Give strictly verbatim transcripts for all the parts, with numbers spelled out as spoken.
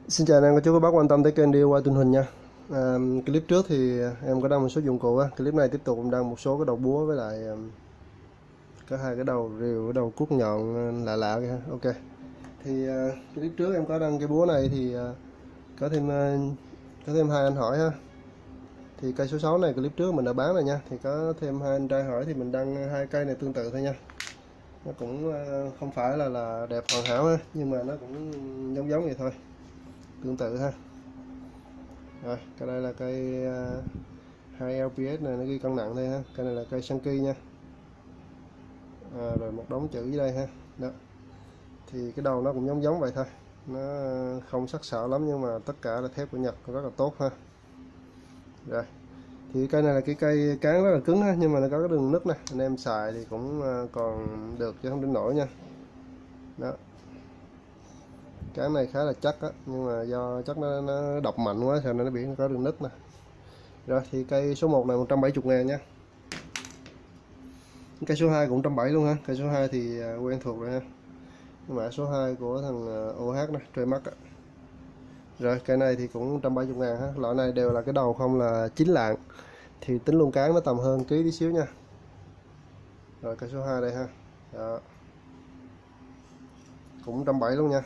Xin chào anh em, cô chú các bác quan tâm tới kênh đê i goai Tuấn Huỳnh nha. À, clip trước thì em có đăng một số dụng cụ á, clip này tiếp tục em đăng một số cái đầu búa với lại um, có hai cái đầu rìu, cái đầu cuốc nhọn lạ lạ kìa. Ok. Thì uh, clip trước em có đăng cái búa này thì uh, có thêm uh, có thêm hai anh hỏi ha. Thì cây số sáu này clip trước mình đã bán rồi nha. Thì có thêm hai anh trai hỏi thì mình đăng hai cây này tương tự thôi nha. Nó cũng uh, không phải là là đẹp hoàn hảo ha, nhưng mà nó cũng giống giống vậy thôi, tương tự ha. Rồi cái đây là cây uh, hai lờ pê ét này, nó ghi cân nặng đây ha. Cái này là cây Sankey nha. À, rồi một đống chữ dưới đây ha. Đó, thì cái đầu nó cũng giống giống vậy thôi, nó không sắc sảo lắm nhưng mà tất cả là thép của Nhật, rất là tốt ha. Rồi thì cây này là cái cây cán rất là cứng ha, nhưng mà nó có cái đường nứt nè, anh em xài thì cũng còn được chứ không đến nổi nha. Đó, cán này khá là chắc á, nhưng mà do chắc nó, nó độc mạnh quá cho nên nó bị có đường nứt nè. Rồi thì cây số một này một trăm bảy mươi ngàn nha. Cây số hai cũng một trăm bảy mươi luôn ha. Cây số hai thì quen thuộc rồi ha. Mã số hai của thằng ô hát này, Treymac á. Rồi cây này thì cũng một trăm bảy mươi ngàn ha. Loại này đều là cái đầu không là chín lạng, thì tính luôn cán nó tầm hơn ký tí xíu nha. Rồi cây số hai đây ha. Đó, cũng một trăm bảy mươi luôn nha.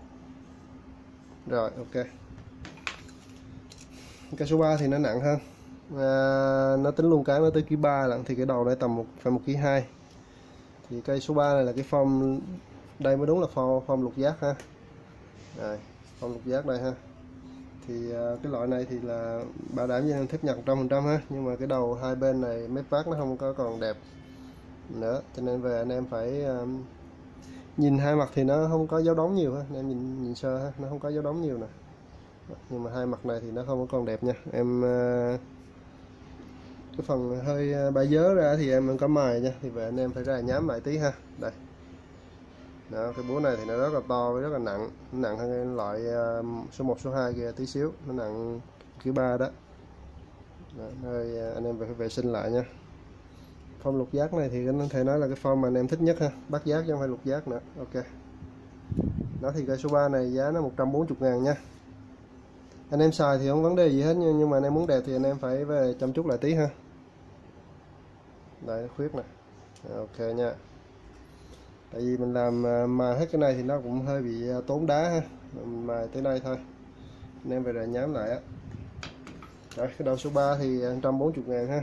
Rồi ok. Cây số ba thì nó nặng hơn. À, nó tính luôn cán nó tới ký ba lận, thì cái đầu này tầm một phải một ký hai. Thì cây số ba này là cái form, đây mới đúng là form, form lục giác ha. Rồi, form lục giác đây ha. Thì uh, cái loại này thì là bảo đảm với thép Nhật một trăm phần trăm ha, nhưng mà cái đầu hai bên này mép vát nó không có còn đẹp nữa, cho nên về anh em phải uh, nhìn hai mặt thì nó không có dấu đóng nhiều ha, anh em nhìn nhìn sơ ha, nó không có dấu đóng nhiều nè, nhưng mà hai mặt này thì nó không có còn đẹp nha em. Uh, cái phần hơi bay dớ ra thì em có mài nha, thì về anh em phải ra nhám lại tí ha. Đây. Đó, cái búa này thì nó rất là to với rất là nặng, nặng hơn cái loại uh, số một số hai kia tí xíu, nó nặng ký ba đó. Đó, hơi anh em phải vệ sinh lại nha. Form lục giác này thì có thể nói là cái form mà anh em thích nhất ha, bắt giác chứ không phải lục giác nữa. Ok. Đó thì cây số ba này giá nó một trăm bốn mươi ngàn nha. Anh em xài thì không vấn đề gì hết, nhưng mà anh em muốn đẹp thì anh em phải về chăm chút lại tí ha. Đây, khuyết nè. Ok nha. Tại vì mình làm mà hết cái này thì nó cũng hơi bị tốn đá ha, mình mài tới đây thôi, anh em về là nhám lại á. Rồi cái đầu số ba thì một trăm bốn mươi ngàn ha.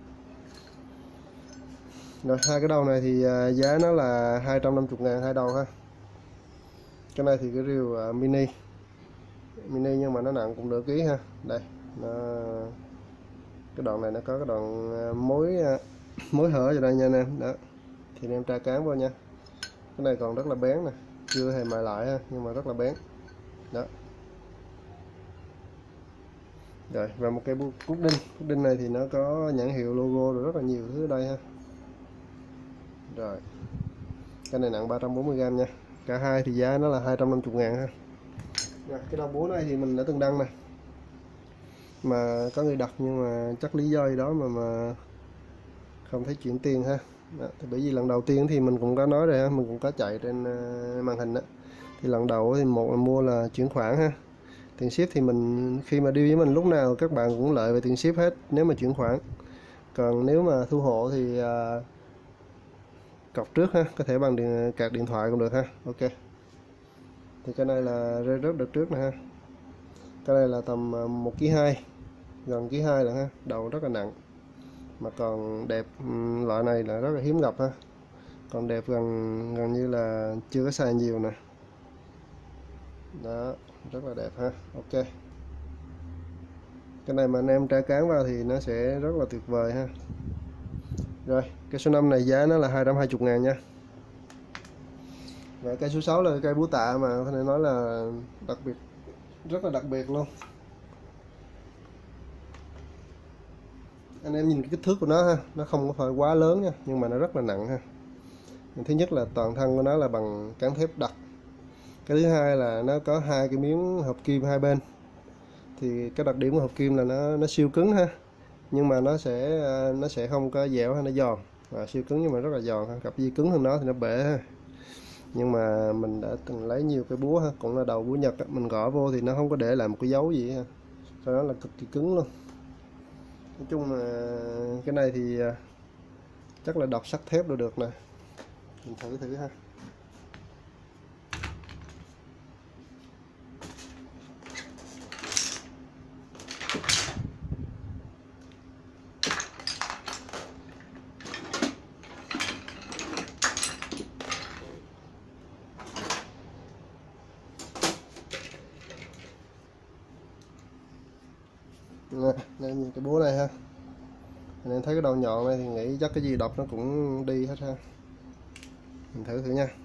Rồi hai cái đầu này thì giá nó là hai trăm năm mươi ngàn hai đầu ha. Cái này thì cái rìu mini mini nhưng mà nó nặng cũng nửa ký ha. Đây nó, cái đoạn này nó có cái đoạn mối mối hở vào đây nha anh em. Đó thì anh em tra cán vào nha. Cái này còn rất là bén nè, chưa hề mài lại ha, nhưng mà rất là bén. Đó. Rồi và một cái cúc đinh, cúc đinh này thì nó có nhãn hiệu logo rồi rất là nhiều thứ ở đây ha. Rồi cái này nặng ba trăm bốn mươi gam nha. Cả hai thì giá nó là hai trăm năm mươi ngàn ha. Rồi, cái đầu búa này thì mình đã từng đăng này, mà có người đặt nhưng mà chắc lý do gì đó mà mà không thấy chuyển tiền ha. Đó, thì bởi vì lần đầu tiên thì mình cũng có nói rồi ha, mình cũng có chạy trên uh, màn hình đó. Thì lần đầu thì một là mua là chuyển khoản ha, tiền ship thì mình khi mà đi với mình lúc nào các bạn cũng lợi về tiền ship hết nếu mà chuyển khoản. Còn nếu mà thu hộ thì uh, cọc trước ha, có thể bằng điện, card điện thoại cũng được ha. Ok. Thì cái này là rơi rớt đợt trước nè ha. Cái này là tầm một ký hai, gần ký hai là ha, đầu rất là nặng mà còn đẹp. Loại này là rất là hiếm gặp ha, còn đẹp gần gần như là chưa có xài nhiều nè. Đó, rất là đẹp ha. Ok. Cái này mà anh em tra cán vào thì nó sẽ rất là tuyệt vời ha. Rồi cây số năm này giá nó là hai trăm hai mươi ngàn nha. Và cây số sáu là cây búa tạ mà có thể nói là đặc biệt, rất là đặc biệt luôn. Anh em nhìn cái kích thước của nó ha, nó không có phải quá lớn nha, nhưng mà nó rất là nặng ha. Thứ nhất là toàn thân của nó là bằng cán thép đặc. Cái thứ hai là nó có hai cái miếng hợp kim hai bên. Thì cái đặc điểm của hợp kim là nó nó siêu cứng ha, nhưng mà nó sẽ nó sẽ không có dẻo hay nó giòn. Và siêu cứng nhưng mà rất là giòn ha. Gặp gì cứng hơn nó thì nó bể ha. nhưng mà mình đã từng lấy nhiều cái búa ha, cũng là đầu búa Nhật á, mình gõ vô thì nó không có để lại một cái dấu gì ha, sau đó là cực kỳ cứng luôn. Nói chung là cái này thì chắc là đọc sắt thép được được nè, mình thử thử ha. Nè, đây nhìn cái búa này ha, anh em thấy cái đầu nhọn này thì nghĩ chắc cái gì đập nó cũng đi hết ha, mình thử thử nha.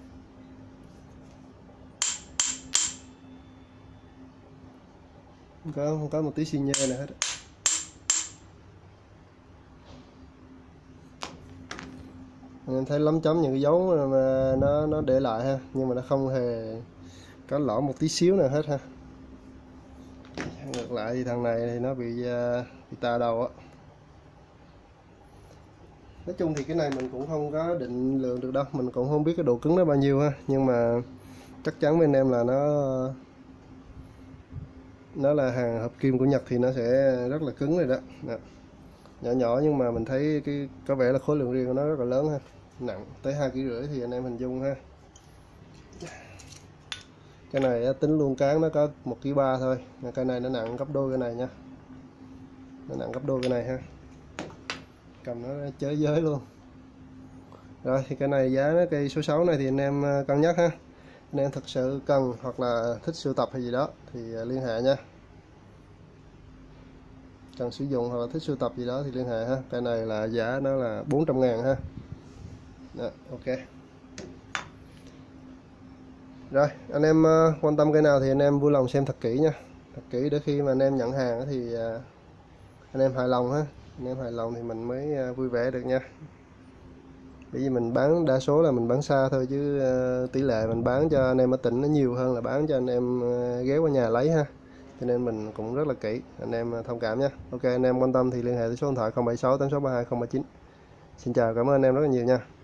Không có, không có một tí xi nhê nào hết. Anh em thấy lấm chấm những cái dấu mà nó nó để lại ha, nhưng mà nó không hề có lỗ một tí xíu nào hết ha. Ngược lại thì thằng này thì nó bị bị tà đầu á. Nói chung thì cái này mình cũng không có định lượng được đâu, mình cũng không biết cái độ cứng nó bao nhiêu ha, nhưng mà chắc chắn với anh em là nó nó là hàng hợp kim của Nhật thì nó sẽ rất là cứng rồi đó. Đó. Nhỏ nhỏ nhưng mà mình thấy cái có vẻ là khối lượng riêng của nó rất là lớn ha, nặng tới hai ký rưỡi thì anh em hình dung ha. Cái này tính luôn cán nó có một ký ba thôi, cái này nó nặng gấp đôi cái này nha, nó nặng gấp đôi cái này ha, cầm nó chới giới luôn. Rồi thì cái này giá nó cây số sáu này thì anh em cân nhắc ha, anh em thật sự cần hoặc là thích sưu tập hay gì đó thì liên hệ nha, cần sử dụng hoặc là thích sưu tập gì đó thì liên hệ ha. Cái này là giá nó là bốn trăm ngàn ha. Đó, ok. Rồi anh em quan tâm cái nào thì anh em vui lòng xem thật kỹ nha, thật kỹ để khi mà anh em nhận hàng thì anh em hài lòng ha, anh em hài lòng thì mình mới vui vẻ được nha. Bởi vì mình bán đa số là mình bán xa thôi, chứ tỷ lệ mình bán cho anh em ở tỉnh nó nhiều hơn là bán cho anh em ghé qua nhà lấy ha, cho nên mình cũng rất là kỹ, anh em thông cảm nha. Ok, anh em quan tâm thì liên hệ tới số điện thoại không bảy sáu tám sáu ba hai không ba chín. Xin chào, cảm ơn anh em rất là nhiều nha.